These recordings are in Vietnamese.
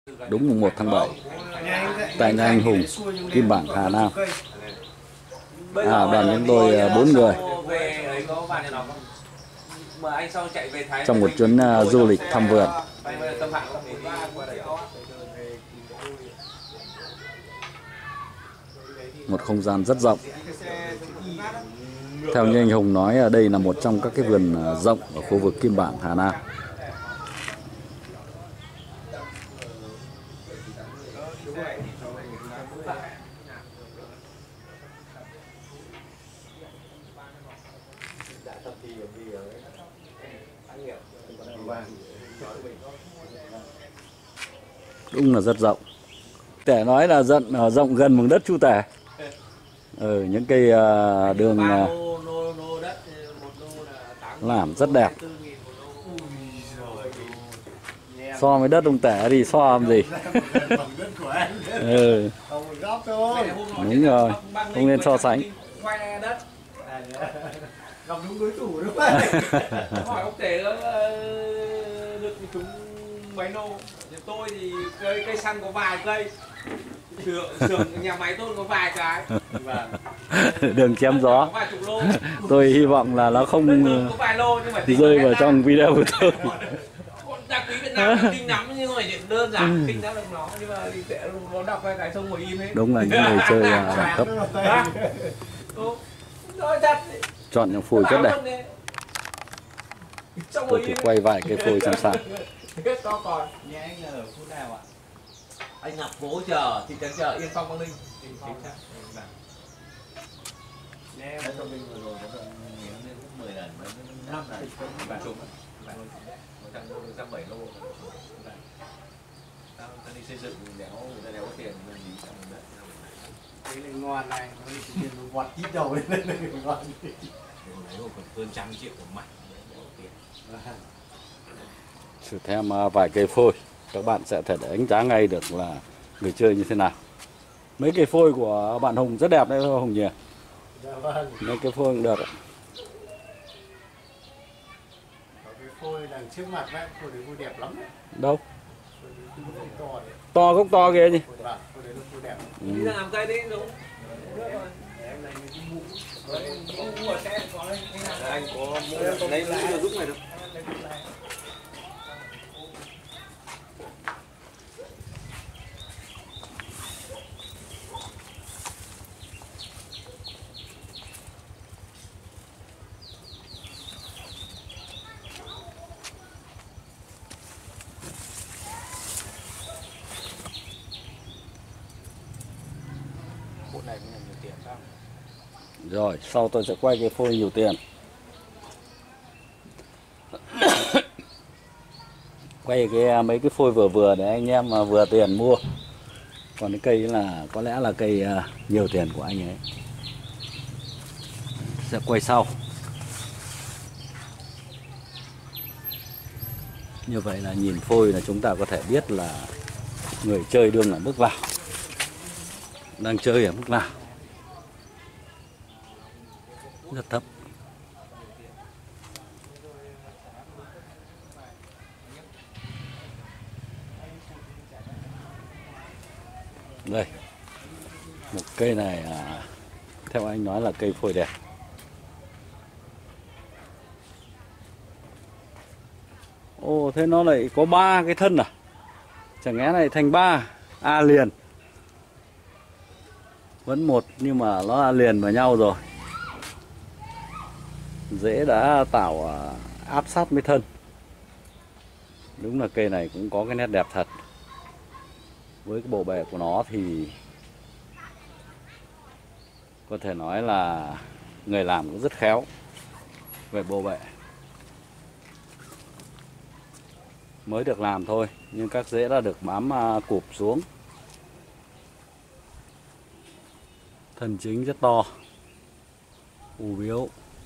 đúng mùng 1 tháng 7 tại nhà anh Hùng, Kim Bảng, Hà Nam. Đoàn chúng tôi 4 người trong một chuyến du lịch thăm vườn. Một không gian rất rộng. Theo như anh Hùng nói, đây là một trong các cái vườn rộng ở khu vực Kim Bảng, Hà Nam. Đúng là rất rộng. Để nói là rộng gần vùng đất Chu Tể. Những cây đường làm rất đẹp. So với đất ông Tể thì so làm gì? Đúng rồi, không nên so sánh. Gặp đúng đối thủ đúng không? Hỏi ông Tể được chúng mấy nô. Tôi thì cây xăng có vài cây, xưởng nhà máy tôi có vài cái. Đường chém gió. Tôi hy vọng là nó không rơi vào trong video của tôi. Đặc quý Việt Nam kinh lắm nhưng mà đơn giản kinh lắm được nó, nhưng mà nó đọc cái xong ngồi im hết. Đúng là những người chơi đẳng cấp. Chọn những phôi rất đẹp. Tôi chỉ quay vài cái phôi trong sàn. To còn. Nhà anh ở khu nào ạ? Anh Ngọc Phố chờ, thị trấn chờ, Yên Phong, Quang Ninh. Yên Phong. Nghe cho mình vừa rồi có nhiều lên 10 lần, 5 lần, bạn trùng á. 170 lô. Ta đi xây dựng đéo người ta đéo có tiền mình đi sang mình đất. Cái này ngon này, nó tiền vọt ít đầu lên ngon. Đấy còn hơn 100 triệu một mặt. Thử thêm vài cây phôi, các bạn sẽ thể đánh giá ngay được là người chơi như thế nào. Mấy cây phôi của bạn Hùng rất đẹp đấy Hùng nhỉ? Dạ vâng. Mấy cây phôi cũng được. Cái phôi đằng trước mặt vậy, phôi đấy phôi đẹp lắm đấy. Đâu? To đấy. To không to kìa gì? Vâng, phôi đấy là phôi đẹp. Đi ra làm cây đi đúng. Anh có lấy mũ giúp mày được. Bộ này cũng là nhiều tiền sao? Rồi, sau tôi sẽ quay cái phôi nhiều tiền. Quay mấy cái phôi vừa vừa để anh em vừa tiền mua. Còn cái cây là có lẽ là cây nhiều tiền của anh ấy. Sẽ quay sau. Như vậy là nhìn phôi là chúng ta có thể biết là người chơi đương ở mức nào, đang chơi ở mức nào. Rất thấp. Đây, một cây này theo anh nói là cây phôi đẹp. Ồ, thế nó lại có 3 cái thân à? Chẳng lẽ này thành 3 A liền. Vẫn một nhưng mà nó liền vào nhau rồi. Rễ đã tạo áp sát với thân. Đúng là cây này cũng có cái nét đẹp thật. Với cái bộ bề của nó thì có thể nói là người làm cũng rất khéo về bộ bề. Mới được làm thôi nhưng các rễ đã được bám cụp xuống. Thân chính rất to, u biếu.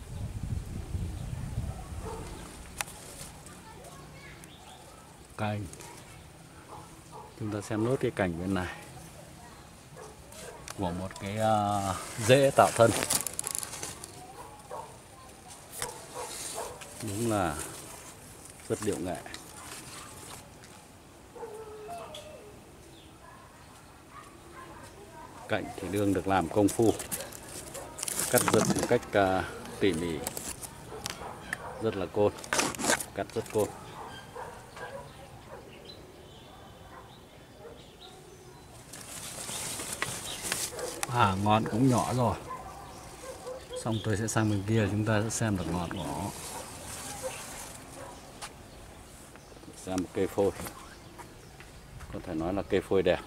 Cành, chúng ta xem nốt cái cành bên này của một cái rễ tạo thân. Đúng là rất điệu nghệ. Cạnh thì đương được làm công phu, cắt rất một cách tỉ mỉ, rất là côn, cắt rất côn. Ngọn cũng nhỏ rồi. Xong tôi sẽ sang bên kia, chúng ta sẽ xem được ngọn của nó. Xem một cây phôi, có thể nói là cây phôi đẹp.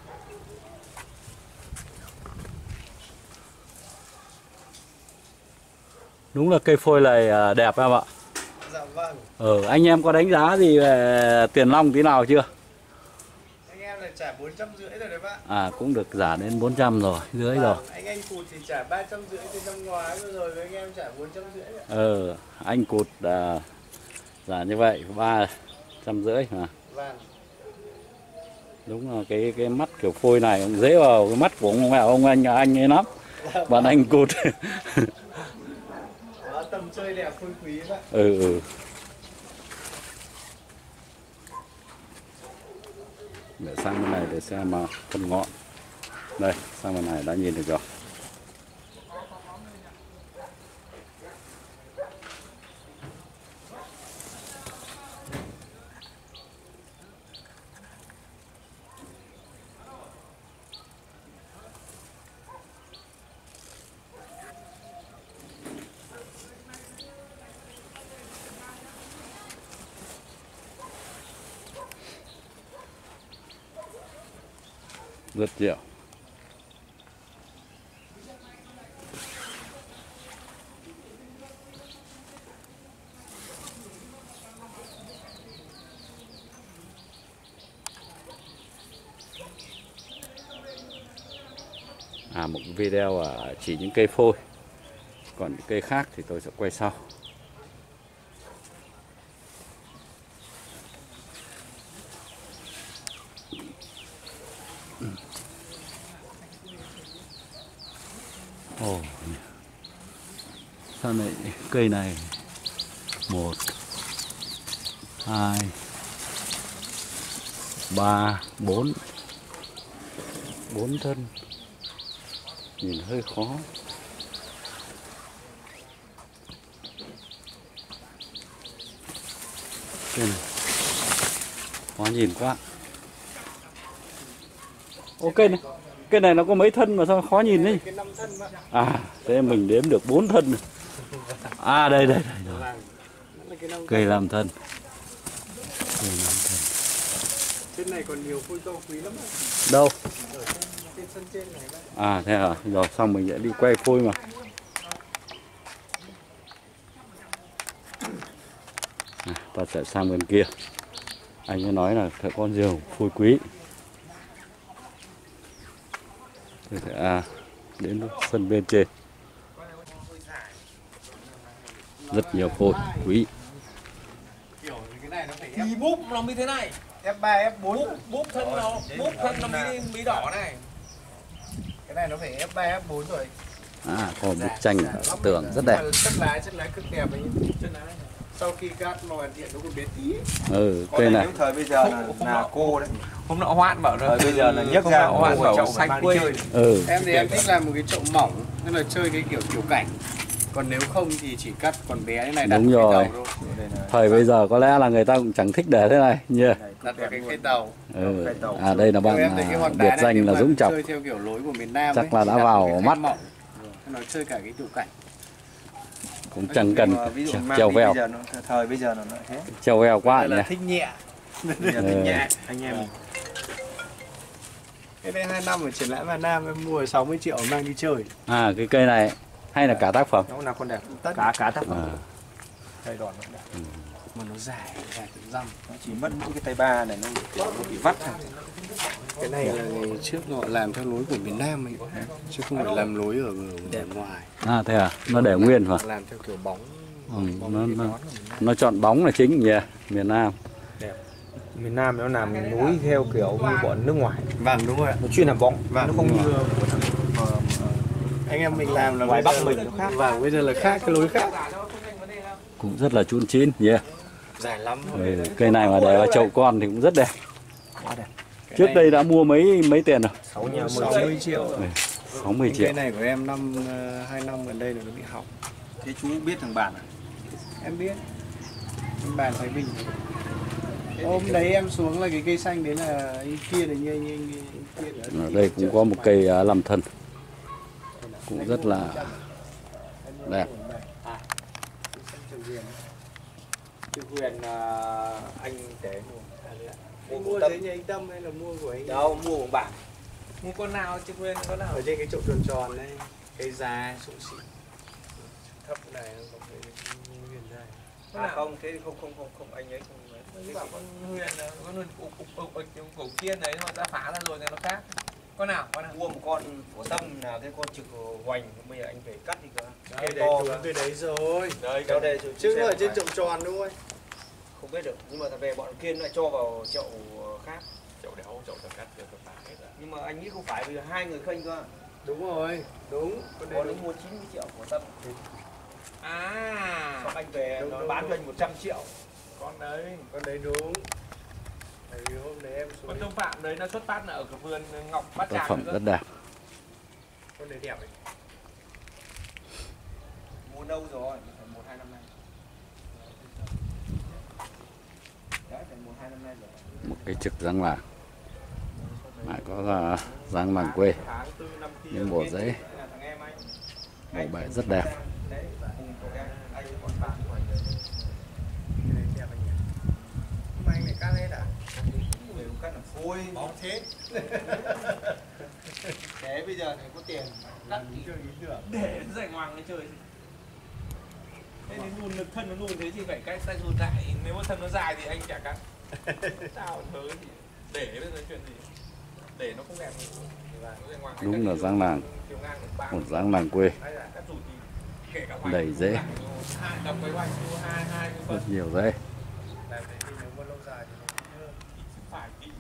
Đúng là cây phôi này đẹp em ạ. Dạ vâng. Anh em có đánh giá gì về tiền long tí nào chưa? Anh em là trả 450 rồi đấy bác. Cũng được giả đến 400 rồi, dưới rồi. Anh Cụt thì trả 350 trên năm ngoái rồi với anh em trả 450. Anh Cụt giả như vậy 350 mà. Vâng. Đúng là cái mắt kiểu phôi này cũng dễ vào cái mắt của ông anh ấy lắm. Bạn anh Cụt. Đó, tầm chơi đẹp phôi quý bác. Để sang bên này để xem mà phân ngọn. Đây, sang bên này đã nhìn được rồi. Rất nhiều. Một video chỉ những cây phôi, còn những cây khác thì tôi sẽ quay sau. Sao này cây này 1 2 3 4 thân, nhìn hơi khó. Cây này khó nhìn quá. Cây này nó có mấy thân mà sao khó nhìn đấy? Cái 5 thân bác. Thế mình đếm được 4 thân. Đây rồi. Cây 5 thân. Trên này còn nhiều phôi to quý lắm. Đâu? Trên sân trên này. Thế hả? Rồi xong mình sẽ đi quay phôi mà. Ta sẽ sang bên kia. Anh ấy nói là phải có nhiều phôi quý. Tôi sẽ đến sân bên trên. Rất nhiều phôi quý. Kiểu cái này nó phải Thì búp nó như thế này. F3, F4. Búp thân nó mí đỏ này. Cái này nó phải F3, F4 rồi. Có bức tranh ở tường rất đẹp. Chất lái cực đẹp ấy. Sau khi cắt màu hoàn thiện nó còn bé tí. Cây này. Thời bây giờ là cô đấy. Hôm nọ Hoan bảo rồi. Bây giờ là nhấc ra Hoan bảo xanh quê. Em thì em thích làm một cái chậu mỏng, nên là chơi cái kiểu cảnh. Còn nếu không thì chỉ cắt còn bé như này đặt đúng rồi. Thời bây giờ có lẽ là người ta cũng chẳng thích để thế này nhỉ. Đặt vào cái cây tàu. Đây là bạn biệt danh là Dũng Chọc. Chơi theo kiểu lối của miền Nam. Chắc là đã vào mắt. Nó chơi cả cái tiểu cảnh. Cũng chẳng cần trèo vèo. Thời bây giờ nó thế. Trèo vèo quá nhỉ. Thích nhẹ. Thích nhẹ anh em. Cái đây 2 năm ở triển lãm Hà Nam em mua 60 triệu mang đi chơi. Cái cây này hay là cả tác phẩm? Nó là con đẹp. Cả tác phẩm. Cây đòn nó đẹp. Mà nó dài từng răm. Nó chỉ mất mỗi cái tay ba này nó bị vắt thôi. Cái này là ngày trước họ làm theo lối của miền Nam ấy, chứ không phải làm lối ở ngoài. Thế à? Nó để nguyên mà. Làm theo kiểu bóng. Nó chọn bóng là chính nhỉ, miền Nam. Đẹp. Miền Nam nó làm núi theo kiểu như bọn nước ngoài. Vâng đúng rồi ạ. Nó chuyên làm bóng. Vâng, nó không như anh em mình làm là ngoài Bắc mình nó khác. Vâng, bây giờ là khác, cái lối khác. Cũng rất là chun chín nhỉ. Dài lắm. Cây này mà để vào chậu con thì cũng rất đẹp. Trước đây đã mua mấy tiền rồi? 60 triệu. 60 triệu. Cây này của em 2 năm gần đây là nó bị hỏng. Thế chú biết thằng bạn à? Em biết. Anh bạn Thái Bình. Hôm đấy em xuống là cái cây xanh đấy là anh kia là như anh kia nữa. Ở đây cũng có một cây lâm thân, cũng rất là đẹp. Chứ Huyền anh để Anh mua đấy nhà anh Tâm hay là mua của anh? đâu mua của bạn. Mua con nào chứ quên con nào? Ở trên cái chỗ tròn tròn đây, cây già sụn xịn. Thấp này nó có cái huyền dài. Không thế thì không anh ấy không. Cái bảo con Huyền là con Huyền cổ kia đấy họ đã phá ra rồi thì nó khác. Con nào? Mua một con của Tâm là cái con trực hoành, bây giờ anh phải cắt đi cơ. Cây đấy đúng cây đấy rồi. Đấy, cái đây Chứ nó ở trên trộm tròn đúng không? không biết được, nhưng mà về bọn kia nó lại cho vào chậu khác. Chậu đéo, chậu cắt được phá hết rồi. Nhưng mà anh nghĩ không phải, vì hai người khênh cơ. Đúng rồi, đúng. Con nó mua 90 triệu của Tâm. À, Xong anh về nó bán cho anh 100 triệu. con đấy. Con đấy đúng. Tại vì hôm đấy em xuống. Con Thông Phạm đấy nó xuất phát là ở cái vườn Ngọc Bát Tác Tràng phẩm nữa. rất đẹp. Con đấy đẹp ấy. Mua lâu rồi, phải 1-2 năm nay. Đấy, phải 1-2 năm nay rồi. Một cái trực giáng làng, lại có là giáng làng quê, Tháng 4 năm kia. những bộ giấy, Thằng em anh. bộ bệ rất đẹp. Đấy, cùng cậu em, anh còn bạn của anh đấy. Cái đấy đẹp anh nhỉ? Mà anh lại cắt hết à? Người cắt là phôi. Bóng thế. Thế bây giờ thì có tiền. Cắt Mình chưa ý tưởng. để nó giải ngoằng cái trời. Thế đến nuôn lực thân nó nuôn thế thì phải cách tay rụt lại. Nếu mà thân nó dài thì anh chả cắt. Sao thớ gì. Để bây giờ chuyện gì. Để nó không đẹp. Đúng là giáng làng, một giáng làng quê, đầy rễ, rất nhiều rễ. Làm thế thì nếu mà lâu dài thì nó cũng hơn. Phải kỹ.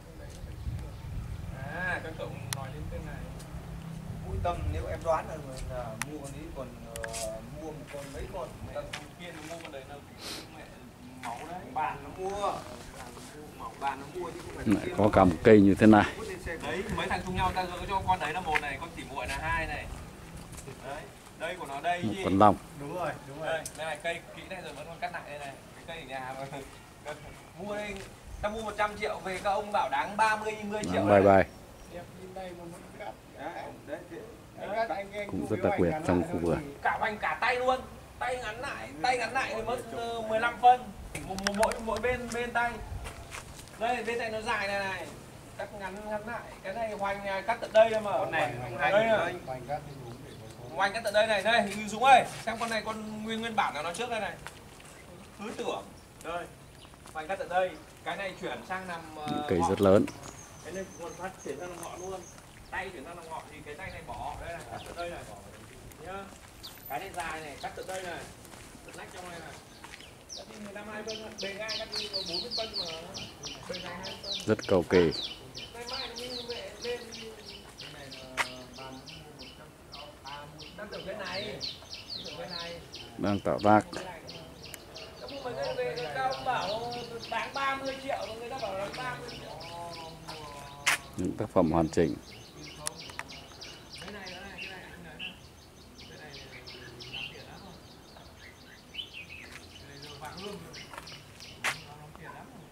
À, các cậu nói đến cái này. Mũi Tâm nếu em đoán là mua con ấy còn mua một con mấy con. Tâm kia nó mua con đấy nó mẹ máu đấy. Bạn nó mua. Bạn nó mua chứ không phải Lại có cả một cây như thế này. Đấy, mấy thằng chung nhau ta cho con đấy là một này, con tỉ muội là hai này. Đấy, đây của nó đây Một gì? con long. Đúng rồi, đúng rồi. Đây, này cây kỹ này rồi vẫn còn cắt lại đây này. Cái cây ở nhà mà mua đây, ta mua 100 triệu về các ông bảo đáng 30 triệu. Bye bye. Đẹp như đây mà muốn cắt. Đấy, Anh Cũng rất đặc biệt trong khu vườn. Cả vành cả tay luôn. Tay ngắn lại thì mất 15 phân. Mỗi bên tay. Đây, bên tay nó dài này này. Cắt ngắn lại. Cái này hoành cắt tận đây thôi mà. Con này đây này. Hoành cắt tận đây này, đây, Dũng ơi, xem con này con nguyên bản là nó trước đây này. Cứ tưởng. Đây. Hoành cắt tận đây. Cái này chuyển sang làm Cây rất lớn. cái này còn phát chuyển sang làm ngọn luôn. Tay chuyển sang làm ngọn thì cái tay này bỏ đây này, cắt tận đây này. Nhá. Cái này dài này, cắt tận đây này. Tận nách trong này này. Cắt đi 15-20 phân, bề ngang cắt đi có 40 phân mà. Bề ngang 20 phân. Rất cầu kỳ. Nay mai nó mới lên. Cái này là đang tưởng cái này. Đang tạo tác. Các vụ mà về cao bảo bán 30 triệu, người ta bảo là 30 triệu. Những tác phẩm hoàn chỉnh. Cái này cái này làm tiền lắm rồi. Cái này giờ vàng luôn rồi. Làm tiền lắm rồi.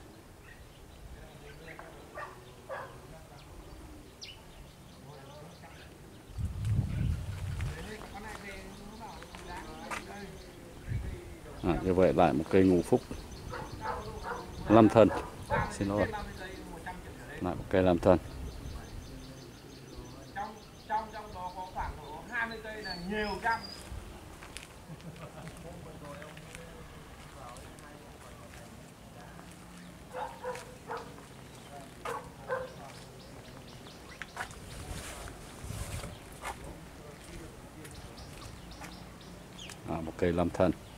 Như vậy lại một cây ngũ phúc lâm thân, xin lỗi, lại một cây lâm thân. Trong đó có khoảng 20 cây là nhiều trăm. Một cây lâm thân.